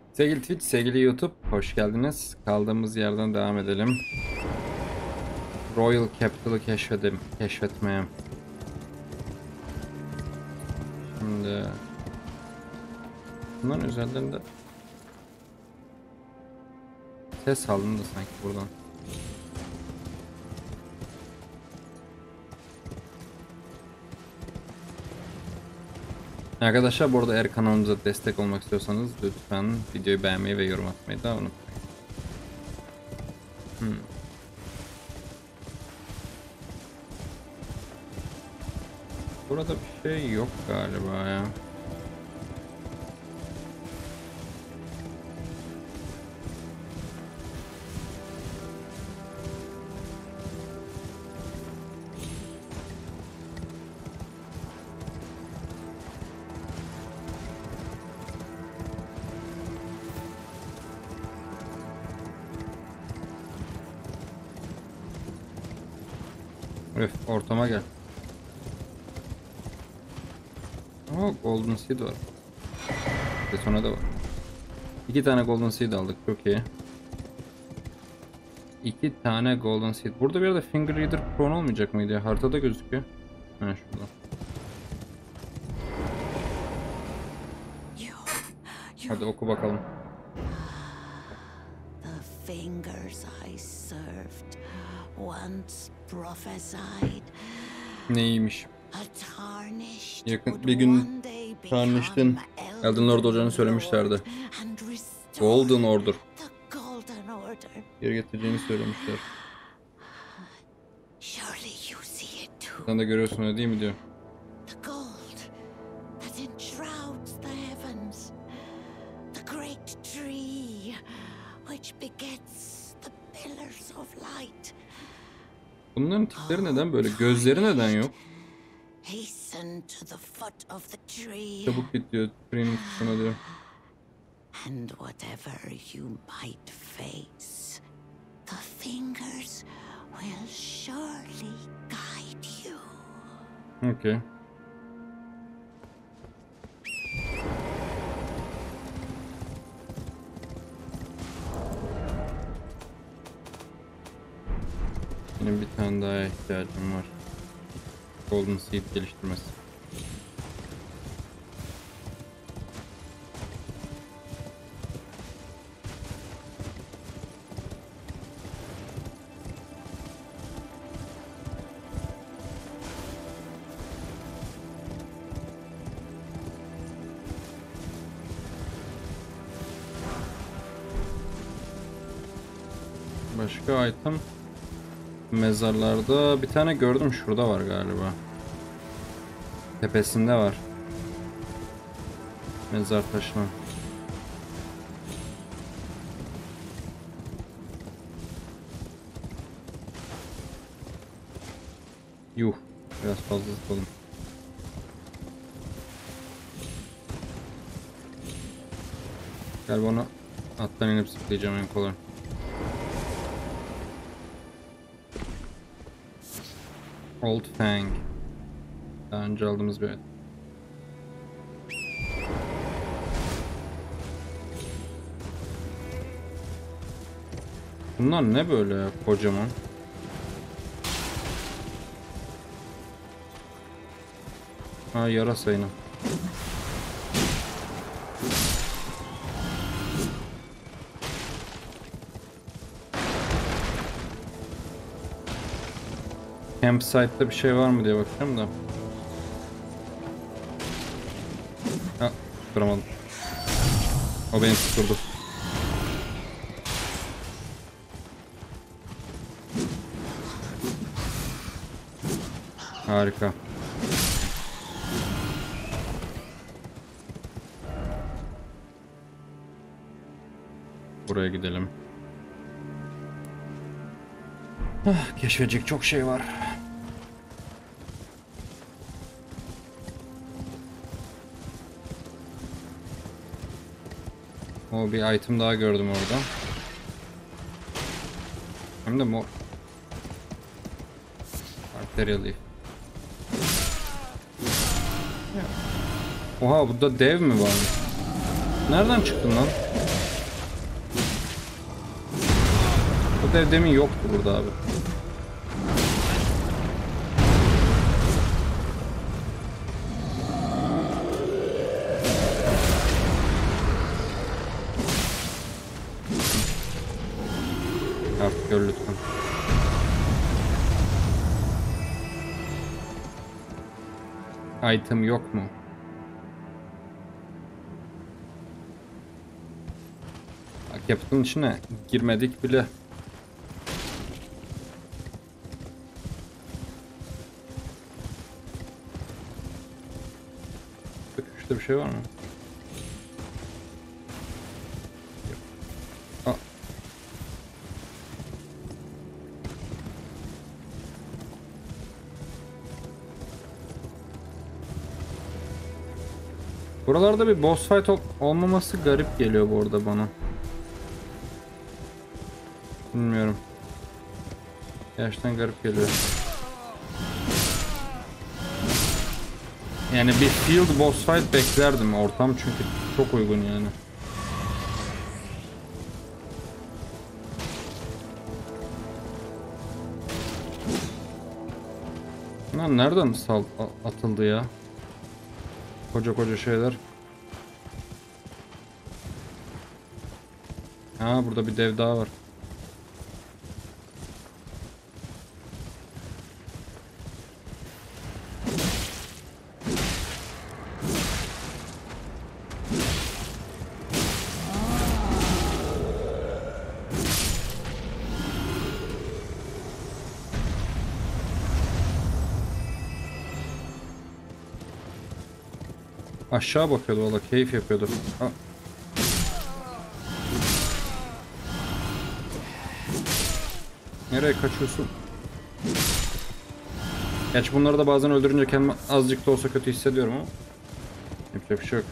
Sevgili Twitch, sevgili YouTube, hoş geldiniz. Kaldığımız yerden devam edelim. Royal Capital'ı keşfetmeye. Şimdi bunların üzerlerinde ses aldım da sanki buradan. Arkadaşlar bu arada eğer kanalımıza destek olmak istiyorsanız lütfen videoyu beğenmeyi ve yorum atmayı da unutmayın. Burada bir şey yok galiba ya. Öf, ortama gel. Oh, Golden Seed var. Detona da var. 2 tane Golden Seed aldık, çok iyi. 2 tane Golden Seed. Burada bir yerde Finger Reader Prone olmayacak mıydı ya? Haritada gözüküyor. Ha, şurada. Hadi oku bakalım. The fingers I served once prophesied. Neymiş? A tarnished Yakın bir gün Tarnished'in Elden Lord olacağını söylemişlerdi. Golden Order. Geri getireceğini söylemişler. Sen de görüyorsun öyle değil mi diyor. The gold that enshrouds the heavens, the great tree which begets the pillars of light. Bunların tipleri neden böyle? Gözleri neden yok? Hasten to the foot of the tree. Çabuk git diyor. Tree'nin sana diyor. And whatever you might face, the fingers will surely guide you. Okay. Benim bir tane daha ihtiyacım var. Golden Seed geliştirmesi. Başka item. Mezarlarda bir tane gördüm, şurada var galiba. Tepesinde var. Mezar taşına. Yuh, biraz fazla zıpladım. Galiba onu attan inip zıplayacağım en kolay. Old Fang. Daha önce aldığımız bir. Bunlar ne böyle ya, kocaman? Ha, yarasa yine. Campsite'da bir şey var mı diye bakacağım da. Ha, duramadım. O beni tutturdu. Harika. Buraya gidelim. Ah, keşfedecek çok şey var. O bir item daha gördüm orada. Hem de mor. Arterial Leaf. Oha, burada dev mi var? Nereden çıktın lan? Bu dev demin yoktu burada abi. Artık gör lütfen. Item yok mu? Captain'ın içine girmedik bile. Şurada bir şey var mı? Yok. Buralarda bir boss fight olmaması garip geliyor bu arada bana. Bilmiyorum. Gerçekten garip geliyor. Yani bir field boss fight beklerdim. Ortam çünkü çok uygun yani. Lan nereden atıldı ya? Koca koca şeyler. Ha, burada bir dev daha var. Aşağı bakıyordu valla, keyif yapıyordu. Ha. Nereye kaçıyorsun? Gerçi bunları da bazen öldürünce kendimi azıcık da olsa kötü hissediyorum ama yapacak bir şey yok.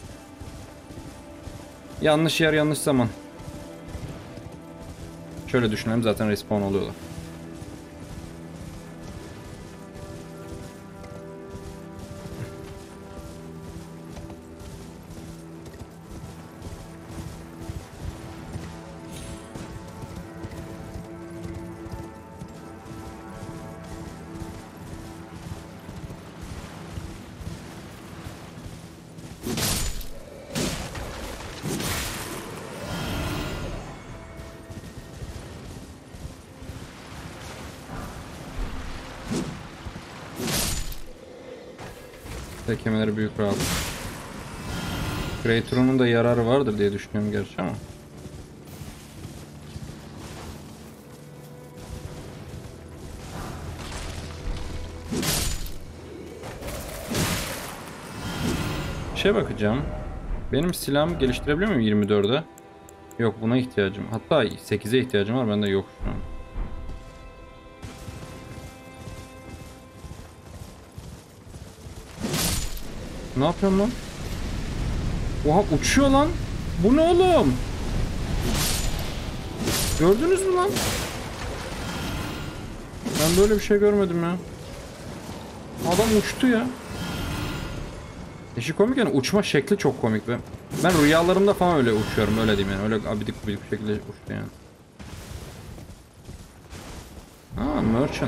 Yanlış yer, yanlış zaman. Şöyle düşünelim, zaten respawn oluyorlar. Tekemeleri büyük rahat. Great Rune'un da yararı vardır diye düşünüyorum gerçi ama. Şey bakacağım. Benim silahımı geliştirebiliyor muyum 24'e? Yok, buna ihtiyacım. Hatta 8'e ihtiyacım var, bende yok şu an. Ne yapıyorum lan? Oha, uçuyor lan. Bu ne oğlum? Gördünüz mü lan? Ben böyle bir şey görmedim ya. Adam uçtu ya. İşi komik yani, uçma şekli çok komik. Ben rüyalarımda falan öyle uçuyorum, öyle diyeyim yani. Öyle abidik gubidik bir şekilde uçtu yani. Aa, merchant.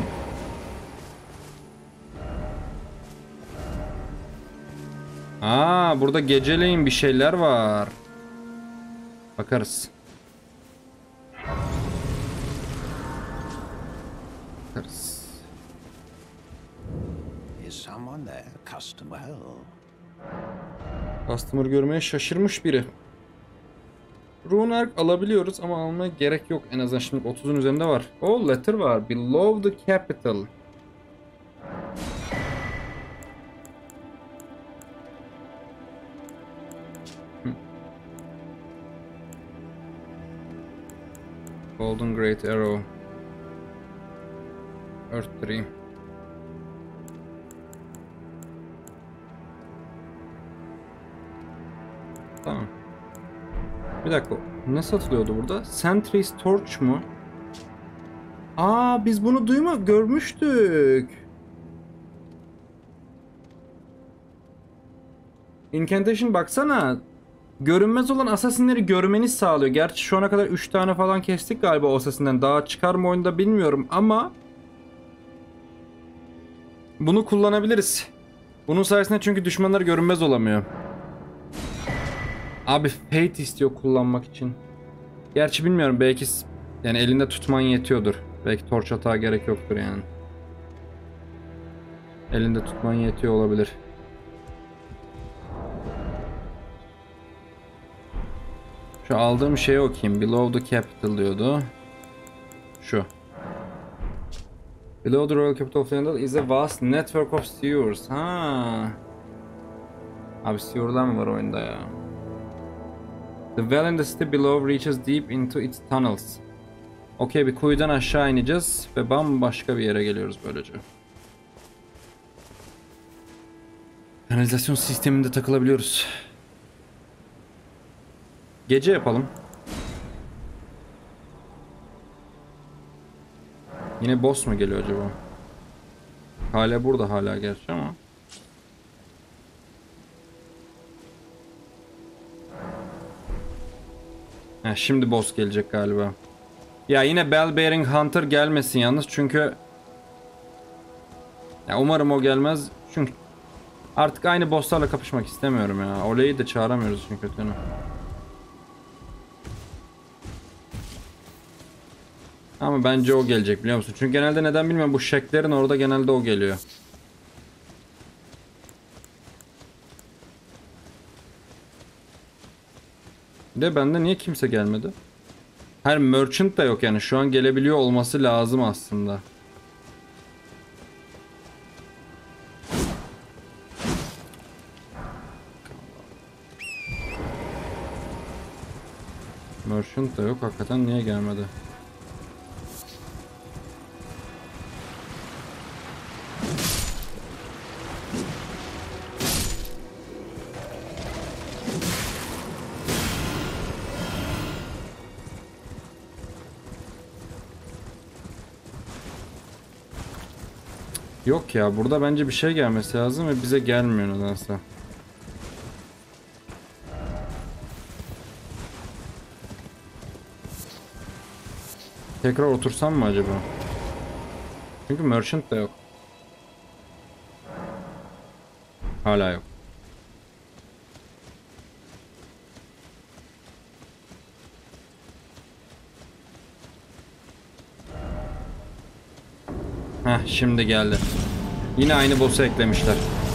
Aa, burada geceleyin bir şeyler var. Bakarız. Bakarız. Is someone there, customer? Customer görmeye şaşırmış biri. Rune Arc alabiliyoruz ama almaya gerek yok. En azından şimdi 30'un üzerinde var. Oh, letter var. Below the capital. Golden Great Arrow. Earth 3. Tamam. Bir dakika. Ne satılıyordu burada? Sentry's Torch mu? Aa, biz bunu görmüştük. Incantation baksana. görünmez olan asasinleri görmeni sağlıyor. Gerçi şu ana kadar 3 tane falan kestik galiba o asasinden. Daha çıkar mı oyunda bilmiyorum ama bunu kullanabiliriz. Bunun sayesinde çünkü düşmanlar görünmez olamıyor. Abi Fate istiyor kullanmak için. Gerçi bilmiyorum, belki yani elinde tutman yetiyordur. Belki torç atağa gerek yoktur yani. Elinde tutman yetiyor olabilir. Şu aldığım şeyi okuyayım. Below the capital diyordu. Şu. Below the Royal Capital of London is a vast network of sewers. Ha. Abi sewer'lar mı var oyunda ya? The well in the city below reaches deep into its tunnels. Okey, bir kuyudan aşağı ineceğiz ve bambaşka bir yere geliyoruz böylece. Kanalizasyon sisteminde takılabiliyoruz. Gece yapalım. Yine boss mu geliyor acaba? Hala burada hala gerçi ama. Heh, şimdi boss gelecek galiba. Ya yine Bell Bearing Hunter gelmesin yalnız çünkü ya umarım o gelmez çünkü artık aynı bosslarla kapışmak istemiyorum ya. Oleyi de çağıramıyoruz çünkü kötünü. Ama bence o gelecek biliyor musun? Çünkü genelde neden bilmiyorum, bu şeklerin orada genelde o geliyor. Bir de bende niye kimse gelmedi? Her merchant da yok yani, şu an gelebiliyor olması lazım aslında. Merchant da yok hakikaten, niye gelmedi? Yok ya, burada bence bir şey gelmesi lazım ve bize gelmiyor nedense. Tekrar otursam mı acaba? Çünkü merchant da yok. Hala yok. Heh, şimdi geldi. Yine aynı boss'u eklemişler.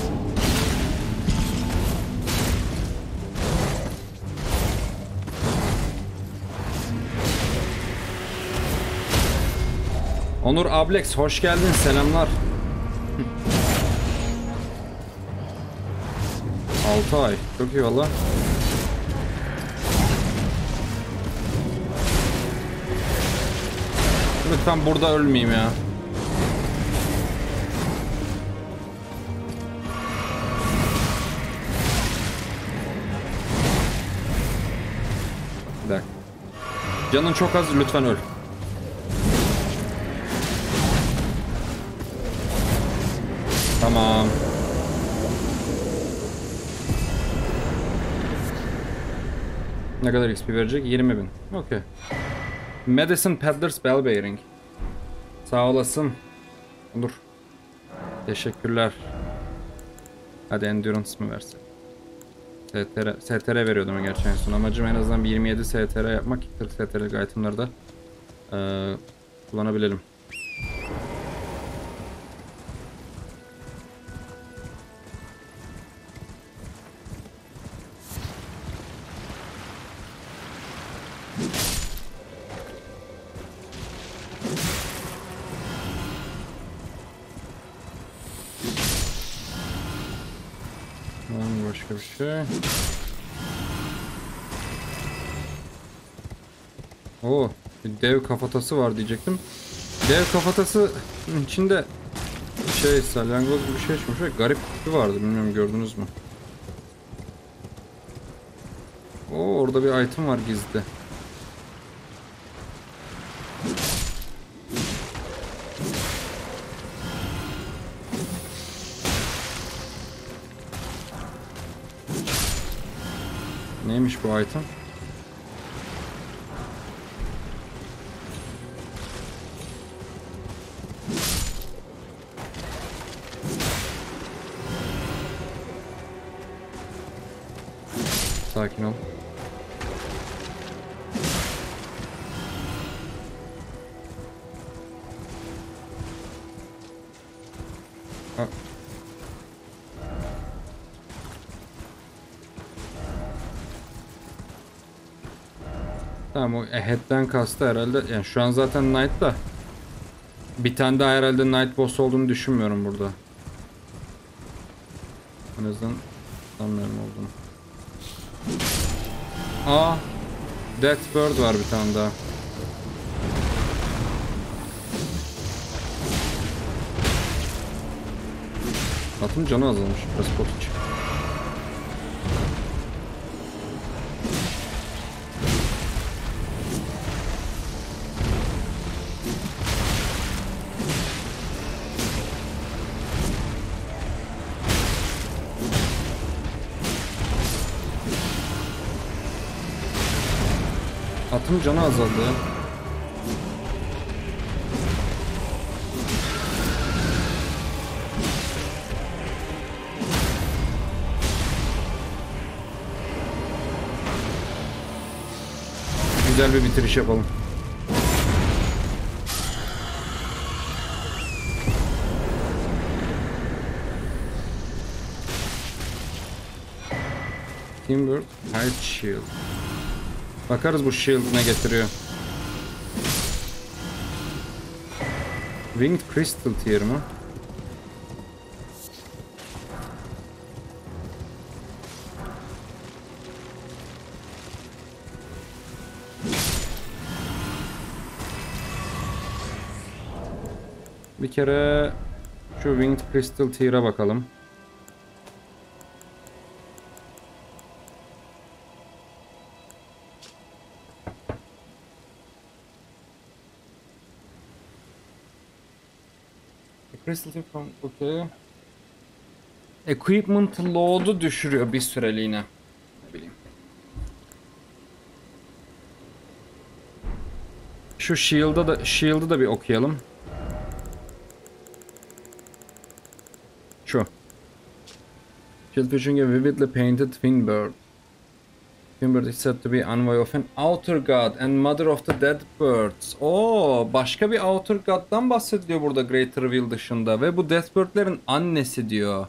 Onur Ablex hoş geldin, selamlar. 6 ay çok iyi valla. Lütfen burada ölmeyeyim ya. Bir dakika. Canın çok az, lütfen öl. Tamam. Ne kadar XP verecek? 20.000. Okey. Medicine Peddler's Bell Bearing. Sağ olasın. Dur. Teşekkürler. Hadi Endurance mı versin? STR veriyordum gerçi en son. Amacım en azından bir 27 STR yapmak. 40 STR'lik itemları da kullanabilelim. Başka bir şey. Oo, bir dev kafatası var diyecektim. Dev kafatası içinde salyangoz gibi bir şey çıkmış. Garip bir vardı, bilmiyorum gördünüz mü? Oo, orada bir item var gizli. Neymiş bu item? Sakin ol. Ha. Tamam, o ahead'den kastı herhalde. Yani şu an zaten Knight da. Bir tane daha herhalde Knight boss olduğunu düşünmüyorum burada. En azından sanmıyorum olduğunu. Aa, Death Bird var bir tane daha. Atın canı azalmış. Biraz pot iç. Atın canı azaldı. Güzel bir bitiriş yapalım. Timber, Heart Shield. Bakarız bu shield ne getiriyor. Winged Crystal tier mi? Bir kere şu Winged Crystal tier'a bakalım. Crystal tier from okay. Equipment load'u düşürüyor bir süreliğine. Ne bileyim. Şu shield'ı da bir okuyalım. Şu. Shield featuring a vividly painted Fingbird. Fingbird is said to be envoy of an outer god and mother of the dead birds. Oo, başka bir outer god'dan bahsediliyor burada Great Reveal dışında ve bu Deathbird'lerin annesi diyor.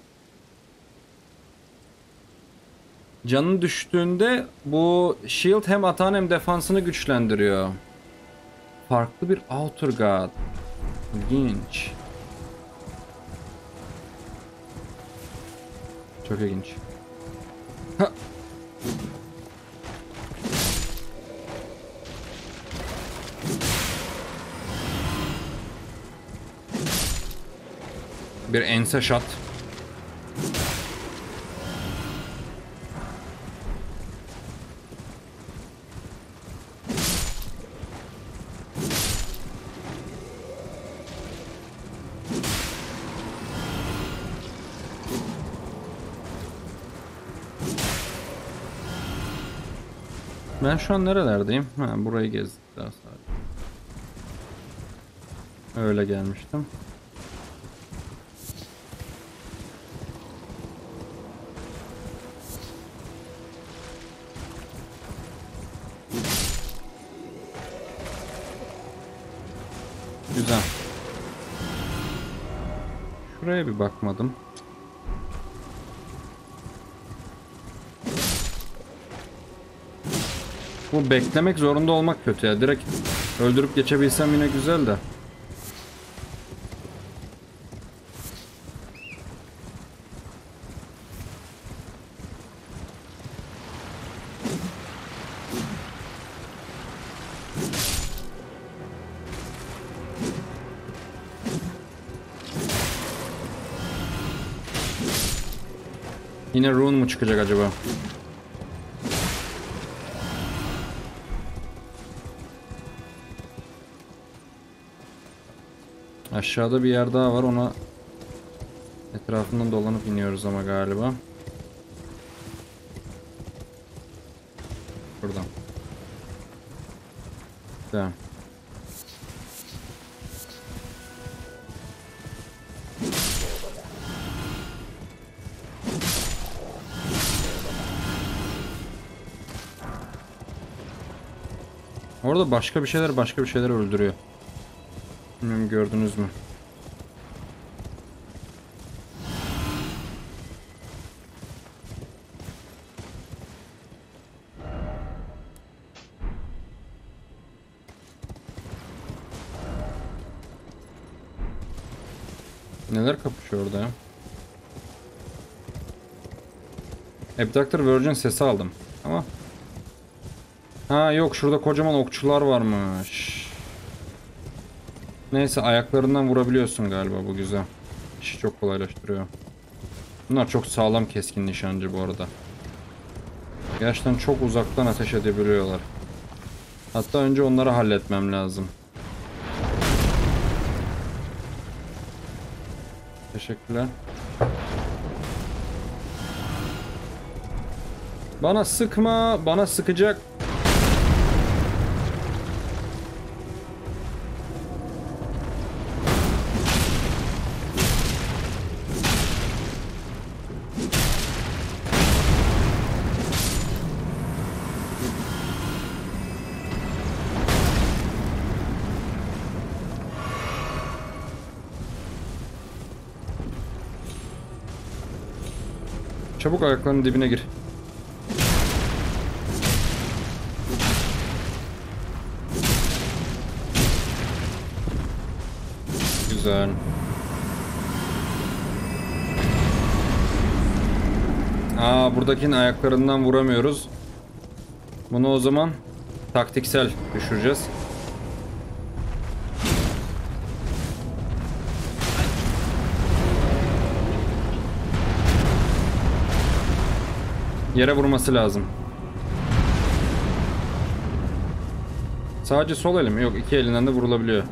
Canın düştüğünde bu shield hem atan hem defansını güçlendiriyor. Farklı bir outer god. İlginç. Çok ilginç. Ha. Bir ense shot. Ben şu an nerelerdeyim? Ha, burayı gezdik daha sadece. Öyle gelmiştim. Güzel. Şuraya bir bakmadım. Bu beklemek zorunda olmak kötü ya. Direkt öldürüp geçebilsem yine güzel de. Yine rune mu çıkacak acaba? Aşağıda bir yer daha var, ona etrafından dolanıp iniyoruz ama galiba. oradan. Tamam. Orada başka bir şeyler öldürüyor. Bilmiyorum, gördünüz mü? Neler kapışıyor orada ya? Abductor Virgin sesi aldım. Ama... Ha yok, şurada kocaman okçular varmış. Neyse, ayaklarından vurabiliyorsun galiba, bu güzel. İşi çok kolaylaştırıyor. Bunlar çok sağlam keskin nişancı bu arada. Gerçekten çok uzaktan ateş edebiliyorlar. Hatta önce onları halletmem lazım. Teşekkürler. Bana sıkma, bana sıkacak. Çabuk ayaklarının dibine gir. Güzel. Buradakinin ayaklarından vuramıyoruz. Bunu o zaman taktiksel düşüreceğiz. Yere vurması lazım. Sadece sol elim, yok, iki elinden de vurulabiliyor.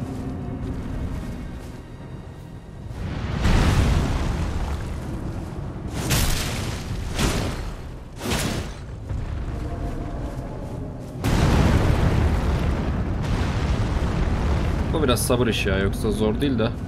Bu biraz sabır işi ya, yoksa zor değil de.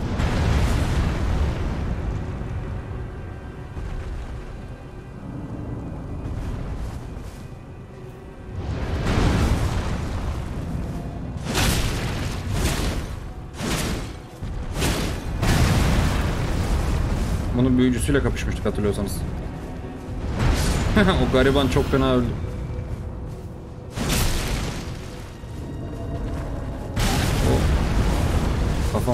Bunun büyücüsüyle kapışmıştık, hatırlıyorsanız. O gariban çok fena öldü. Kafam.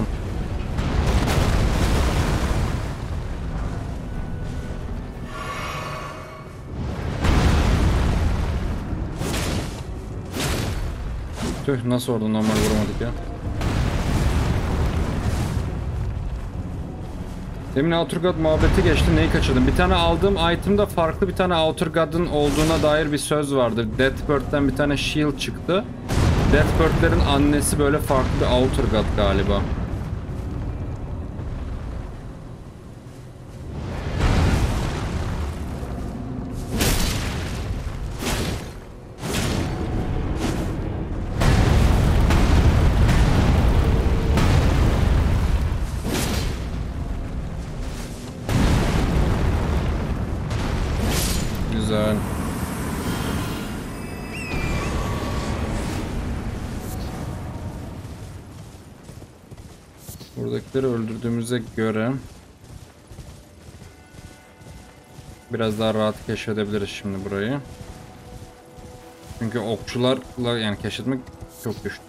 Tüh, nasıl orada normal vuramadık ya. Demin Outer God muhabbeti geçti, neyi kaçırdım? Bir tane aldığım item'da farklı bir tane Outer God'ın olduğuna dair bir söz vardı. Deathbird'den bir tane shield çıktı. Deathbird'lerin annesi böyle farklı bir Outer God galiba. Güzel. Buradakileri öldürdüğümüze göre biraz daha rahat keşfedebiliriz şimdi burayı. Çünkü okçularla yani keşfetmek çok güçlü.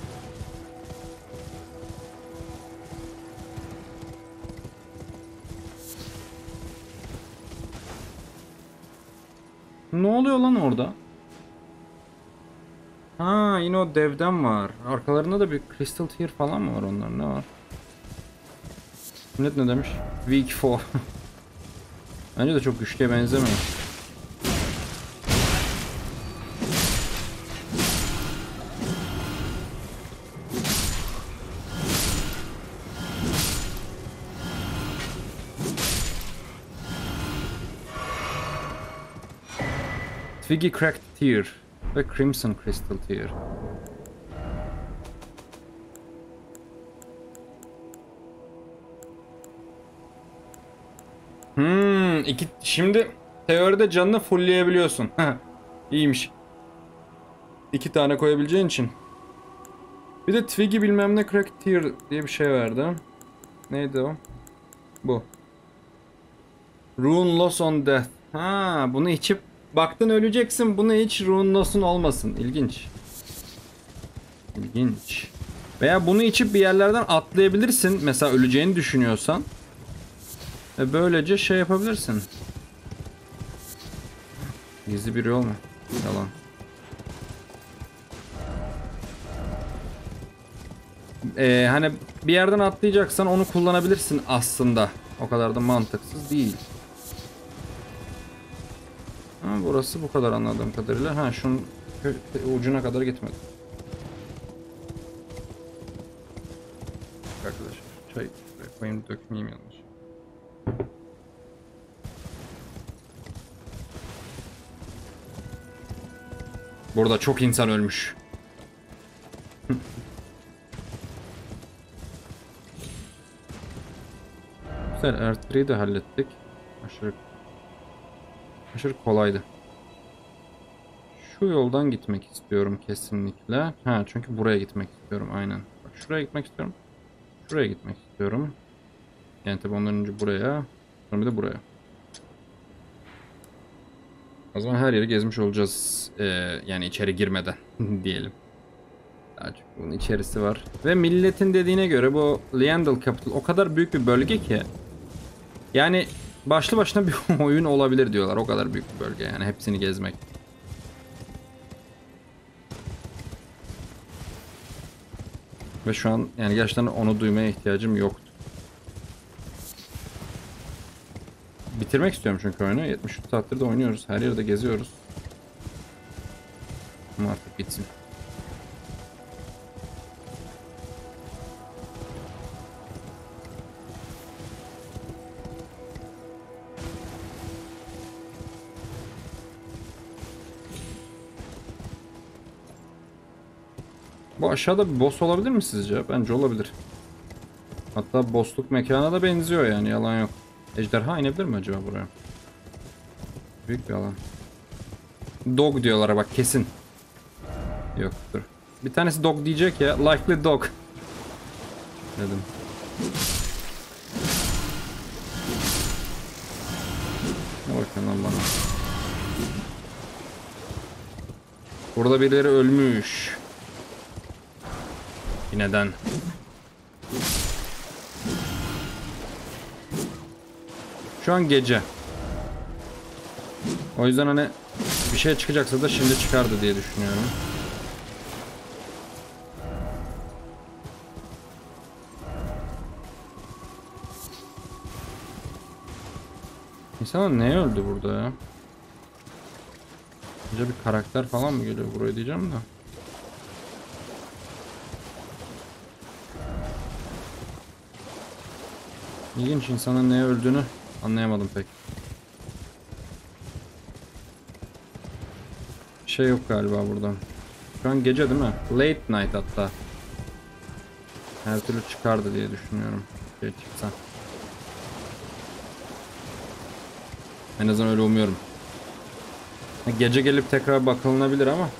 Ne oluyor lan orada? Ha, yine o devden var. Arkalarında da bir Crystal Tear falan mı var onların? Ne var? Millet ne demiş? Weak foe. Bence de çok güçlüye benzemiyor. Twiggy Cracked Tear ve Crimson Crystal Tear. Şimdi teoride canını fullleyebiliyorsun. İyiymiş. 2 tane koyabileceğin için. Bir de Twiggy bilmem ne Cracked Tear diye bir şey verdi. Neydi o? Bu. Rune Loss on Death. Ha, bunu içip baktın öleceksin. Bunu hiç Rune Loss'un olmasın. İlginç. İlginç. Veya bunu içip bir yerlerden atlayabilirsin. Mesela öleceğini düşünüyorsan. Ve böylece şey yapabilirsin. Gizli bir yol mu? Yalan. Hani bir yerden atlayacaksan onu kullanabilirsin aslında. O kadar da mantıksız değil. Ha, burası bu kadar anladığım kadarıyla. Ha, şunun ucuna kadar gitmedi. Arkadaşlar çay koyayım, dökmeyeyim yanlış. Burada çok insan ölmüş. Güzel, R3'yi de hallettik. Aşırı kolaydı. Şu yoldan gitmek istiyorum kesinlikle. Ha, çünkü buraya gitmek istiyorum aynen. Bak, şuraya gitmek istiyorum. Şuraya gitmek istiyorum. Yani tabi ondan önce buraya. Sonra bir de buraya. O zaman her yeri gezmiş olacağız. Yani içeri girmeden diyelim. Daha çok bunun içerisi var. Ve milletin dediğine göre bu Liandel Capital o kadar büyük bir bölge ki. Yani başlı başına bir oyun olabilir diyorlar. O kadar büyük bir bölge yani hepsini gezmek. Ve şu an yani gerçekten onu duymaya ihtiyacım yoktu. Bitirmek istiyorum çünkü oyunu. 73 saattir de oynuyoruz. Her yerde geziyoruz. Ama artık bitsin. Bu aşağıda bir boss olabilir mi sizce? Bence olabilir. Hatta boss'luk mekana da benziyor yani, yalan yok. Ejderha inebilir mi acaba buraya? Büyük bir alan. Dog diyorlar bak, kesin. Yok, dur. Bir tanesi dog diyecek ya. Likely dog. Dedim. Ne bakıyorsun lan bana? Burada birileri ölmüş. Neden? Şu an gece. O yüzden hani bir şey çıkacaksa da şimdi çıkardı diye düşünüyorum. İnsanlar neye öldü burada ya? Bence bir karakter falan mı geliyor buraya diyeceğim de. İlginç, insanın neye öldüğünü anlayamadım pek. Bir şey yok galiba burada. Şu an gece değil mi? Late night hatta. Her türlü çıkardı diye düşünüyorum. Şey çıksa. En azından öyle umuyorum. Gece gelip tekrar bakılınabilir ama.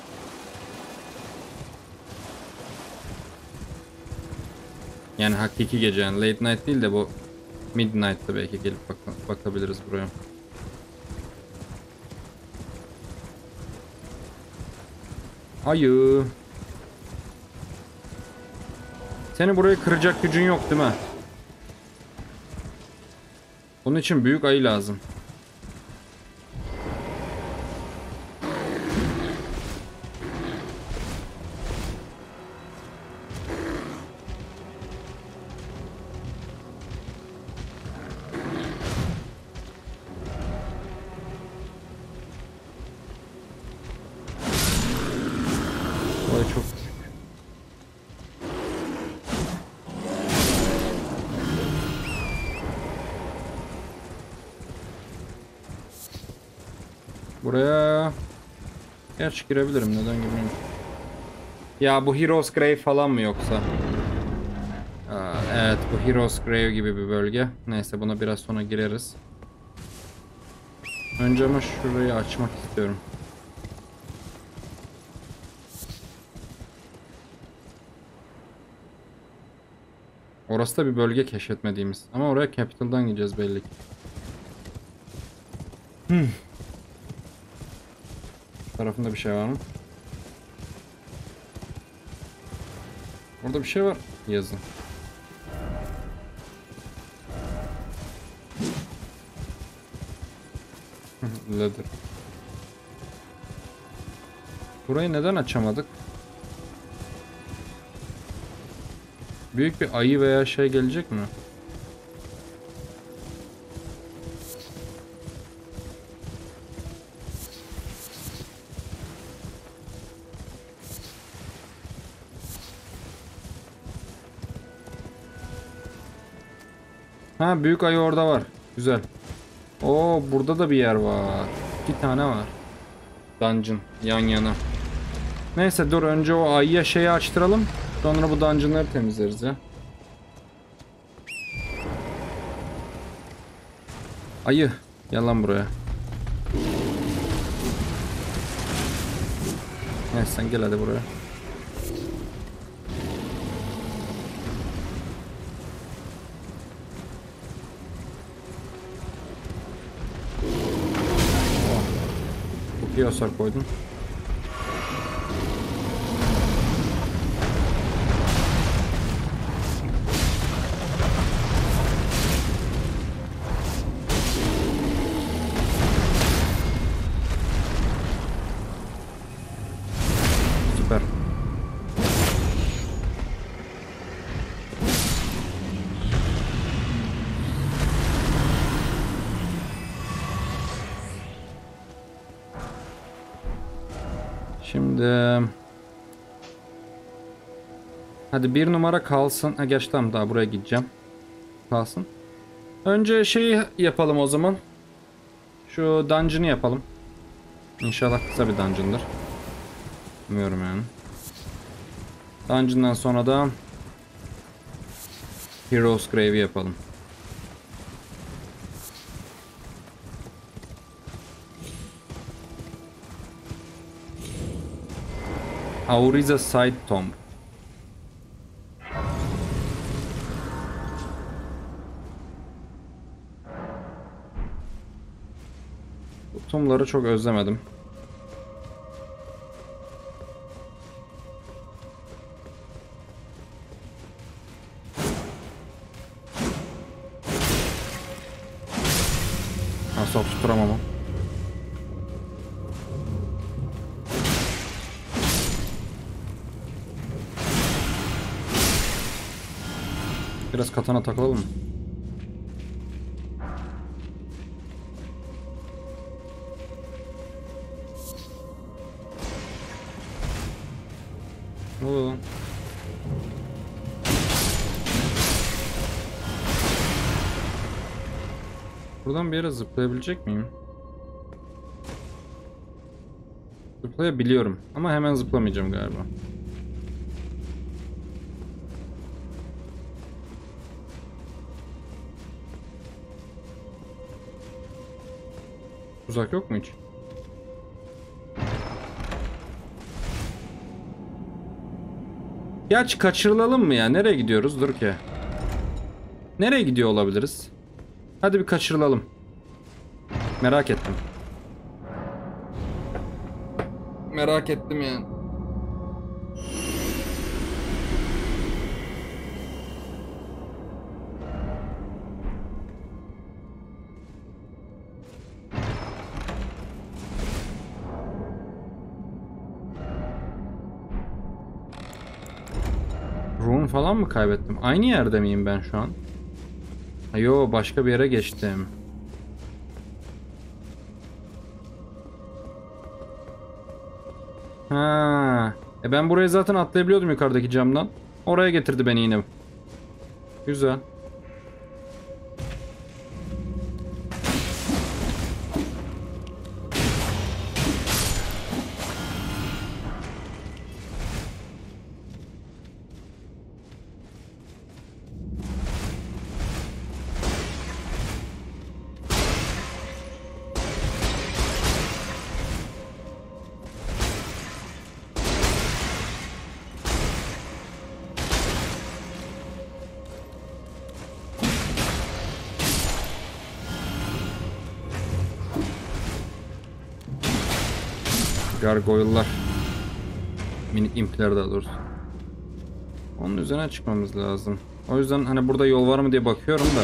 Yani hakiki gece, yani late night değil de bu midnight'ta belki gelip bakabiliriz buraya. Ayı. Seni burayı kıracak gücün yok değil mi? Bunun için büyük ayı lazım. Çok buraya Gerçi girebilirim, neden girmeyeyim? Ya bu Heroes Grave falan mı yoksa? Evet, bu Heroes Grave gibi bir bölge. Neyse, buna biraz sonra gireriz. Önce ama şurayı açmak istiyorum. Orası da bir bölge keşfetmediğimiz. Ama oraya Capital'dan gideceğiz belli ki. Tarafında bir şey var mı? Orada bir şey var. Yazın. Leather. Burayı neden açamadık? Büyük bir ayı veya şey gelecek mi? Ha, büyük ayı orada var. Güzel. Oo, burada da bir yer var. 2 tane var. Dungeon yan yana. Neyse, dur önce o ayıya şeyi açtıralım. Sonra bu dungeonları temizleriz ya. Ayı, gel lan buraya. Neyse, sen gel hadi buraya. Çok iyi hasar koydun. Süper. Şimdi hadi bir numara kalsın. Ha, geç, tamam, daha buraya gideceğim. Kalsın. Önce şeyi yapalım o zaman. Şu dungeon'ı yapalım. İnşallah kısa bir dungeon'dır. Bilmiyorum yani. Dungeon'dan sonra da Heroes Grave'i yapalım. Auriza Side Tomb. Bu tombları çok özlemedim. Nasıl tutturamam ama. Biraz katana takılalım mı? Ne oluyor lan? Buradan bir yere zıplayabilecek miyim? Zıplayabiliyorum ama hemen zıplamayacağım galiba. Uzak yok mu hiç? Gerçi kaçırılalım mı ya? Nereye gidiyoruz? Dur ki. Nereye gidiyor olabiliriz? Hadi bir kaçırılalım. Merak ettim. Merak ettim yani. Rune falan mı kaybettim? Aynı yerde miyim ben şu an? Yo, başka bir yere geçtim. Ha. Ben buraya zaten atlayabiliyordum yukarıdaki camdan. Oraya getirdi beni yine. Güzel. Gargoyle'lar. Minik impler daha doğrusu. Onun üzerine çıkmamız lazım. O yüzden hani burada yol var mı diye bakıyorum da.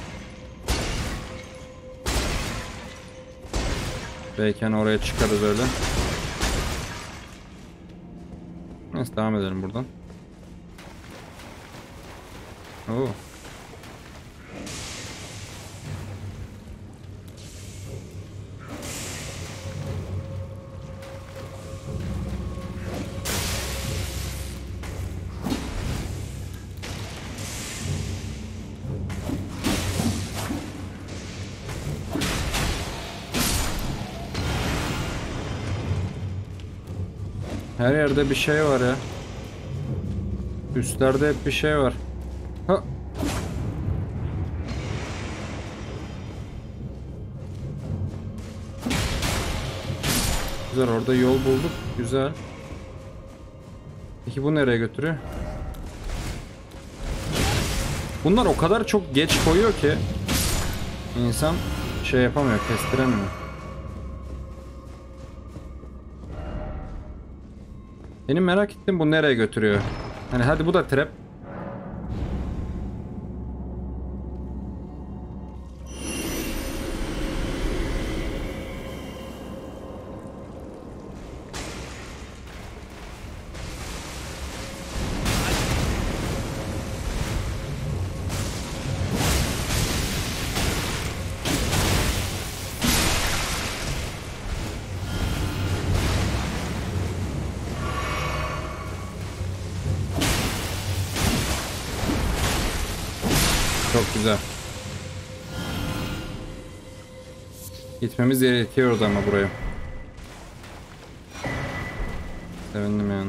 Belki hani oraya çıkarız öyle. Neyse devam edelim buradan. Oo. Her yerde bir şey var ya. Üstlerde hep bir şey var. Ha. Güzel, orada yol bulduk. Güzel. Peki bu nereye götürüyor? Bunlar o kadar çok geç koyuyor ki insan şey yapamıyor, kestiremiyor. Benim merak ettiğim bu nereye götürüyor? Hani hadi bu da trap. Çok güzel. Gitmemiz gerekiyordu ama buraya. Sevindim yani.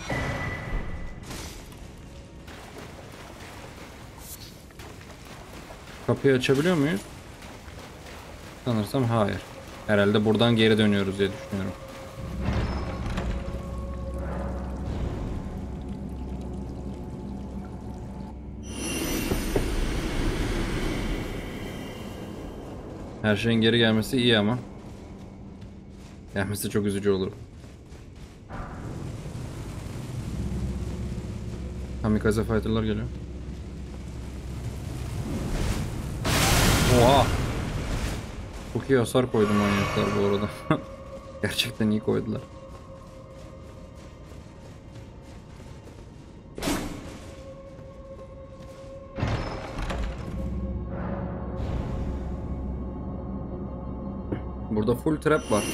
Kapıyı açabiliyor muyuz? Sanırsam hayır. Herhalde buradan geri dönüyoruz diye düşünüyorum. Her şeyin geri gelmesi iyi ama. Gelmesi çok üzücü olur. Kamikaze fighter'lar geliyor. Oha! Çok iyi hasar koydu manyaklar bu arada. Gerçekten iyi koydular. Burada full trap var.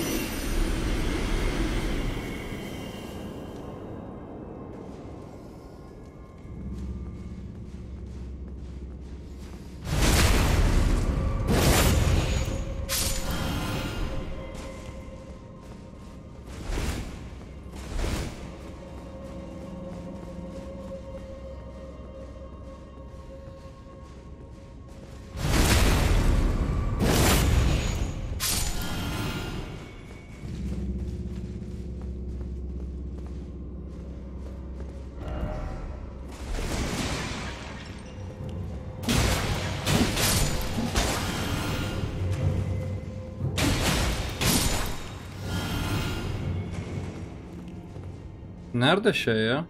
Nerede şey ya?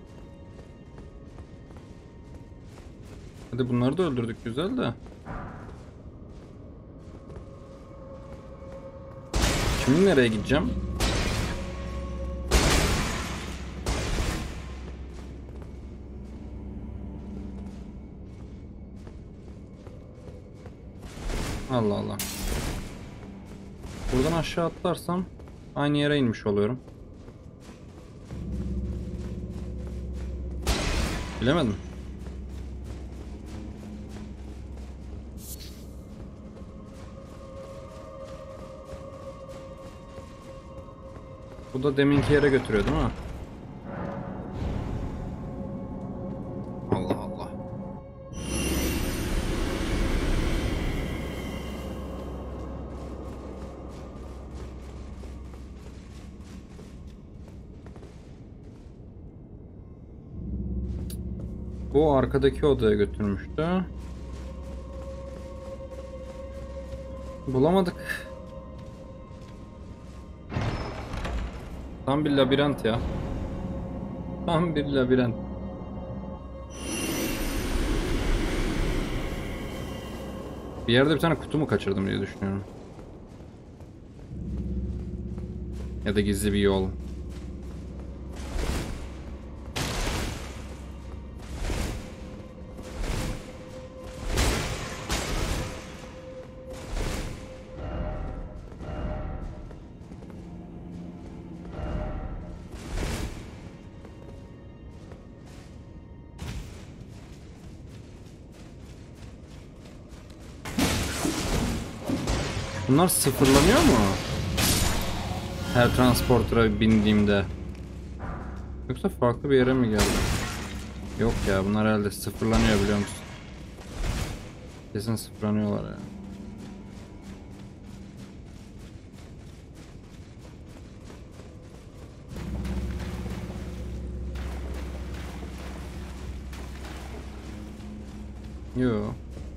Hadi bunları da öldürdük, güzel de. Şimdi nereye gideceğim? Allah Allah. Buradan aşağı atlarsam aynı yere inmiş oluyorum. Bilemedim. Bu da deminki yere götürüyor değil mi? Allah Allah. Bu arkadaki odaya götürmüştü. Bulamadık. Tam bir labirent ya. Tam bir labirent. Bir yerde bir tane kutu mu kaçırdım diye düşünüyorum. Ya da gizli bir yol. Bunlar sıfırlanıyor mu? Her transporter'a bindiğimde. Yoksa farklı bir yere mi geldi? Yok ya, bunlar herhalde sıfırlanıyor, biliyor musun? Kesin sıfırlanıyorlar ya. Yo.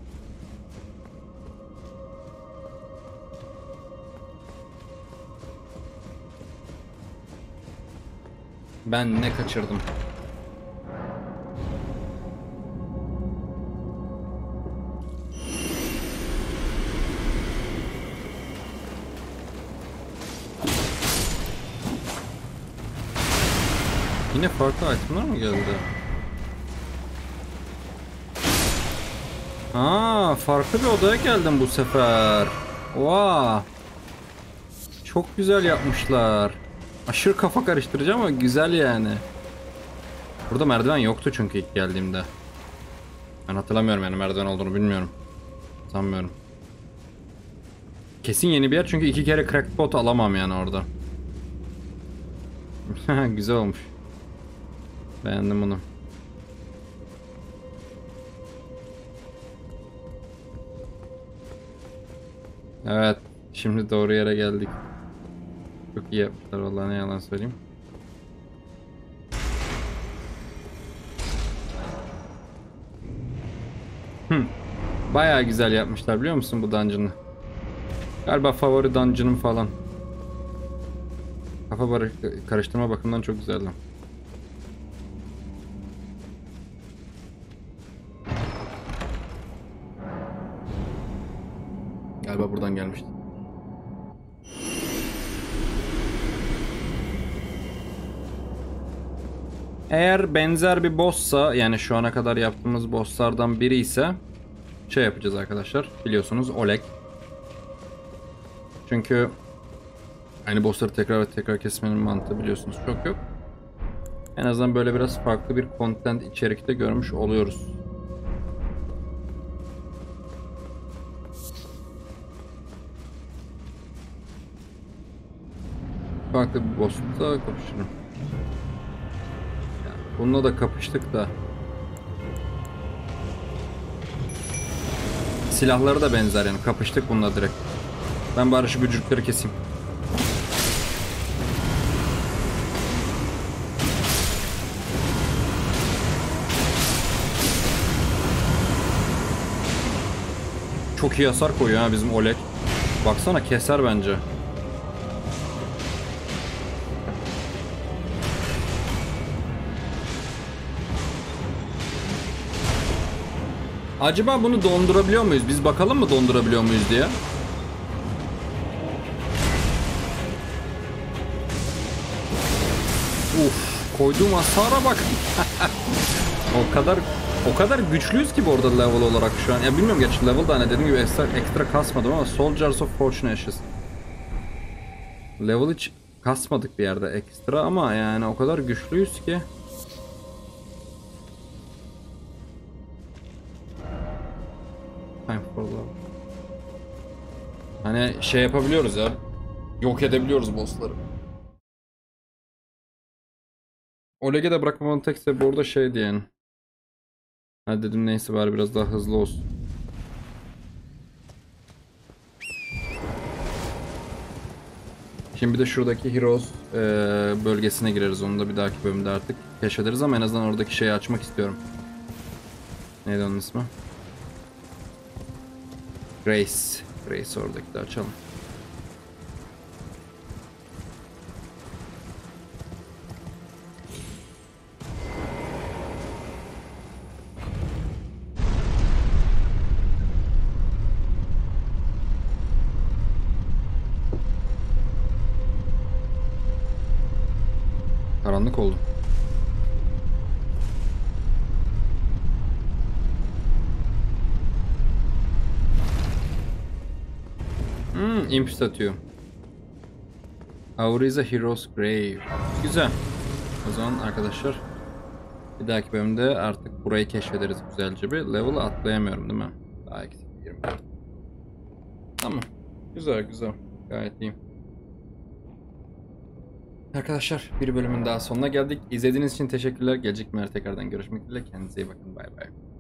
Ben ne kaçırdım? Yine farklı itemler mi geldi? Aa, farklı bir odaya geldim bu sefer. Oha. Çok güzel yapmışlar. Aşırı kafa karıştırıcı ama güzel yani. Burada merdiven yoktu çünkü ilk geldiğimde. Ben hatırlamıyorum, yani merdiven olduğunu bilmiyorum. Sanmıyorum. Kesin yeni bir yer çünkü 2 kere crackpot alamam yani orada. Güzel olmuş. Beğendim bunu. Evet. Şimdi doğru yere geldik. Çok iyi yapmışlar vallahi, ne yalan söyleyeyim. Bayağı güzel yapmışlar, biliyor musun bu dungeon'ı? Galiba favori dungeon'ım falan. Kafa karıştırma bakımından çok güzeldi. Galiba buradan gelmişti. Eğer benzer bir boss'a, yani şu ana kadar yaptığımız boss'lardan biri ise şey yapacağız arkadaşlar. Biliyorsunuz Oleg. Çünkü aynı boss'ları tekrar ve tekrar kesmenin mantığı biliyorsunuz çok yok. En azından böyle biraz farklı bir content içerikte görmüş oluyoruz. Farklı bir boss'la kapışırım. Bununla da kapıştık da. Silahları da benzer yani, kapıştık bununla direkt. Ben bari şu gücükleri keseyim. Çok iyi hasar koyuyor ha bizim Oleg. Baksana, keser bence. Acaba bunu dondurabiliyor muyuz? Biz bakalım mı dondurabiliyor muyuz diye. Uf, koyduğum hasara bak. O kadar güçlüyüz ki bu arada level olarak şu an. Ya bilmiyorum, gerçi level da hani dediğim gibi ekstra kasmadım ama Soldiers of Fortune Ashes. Level hiç kasmadık bir yerde ekstra ama yani o kadar güçlüyüz ki. Time for love. Hani şey yapabiliyoruz ya. Yok edebiliyoruz bossları. Oleg'e de bırakmamın tek sebebi orada şeydi yani. Hadi dedim neyse, bari biraz daha hızlı olsun. Şimdi bir de şuradaki Heroes bölgesine gireriz. Onu da bir dahaki bölümde artık keşfederiz ama en azından oradaki şeyi açmak istiyorum. Neydi onun ismi? Grace. Grace, oradaki de açalım. karanlık oldu. Imp statü. Auriza Heroes Grave. Güzel. O zaman arkadaşlar bir dahaki bölümde artık burayı keşfederiz güzelce bir. Level atlayamıyorum değil mi? Daha eksik 24. Tamam. Güzel güzel. Gayet iyi. Arkadaşlar bir bölümün daha sonuna geldik. İzlediğiniz için teşekkürler. Gelecek bölümlerde tekrardan görüşmek dileğiyle. Kendinize iyi bakın. Bay bay.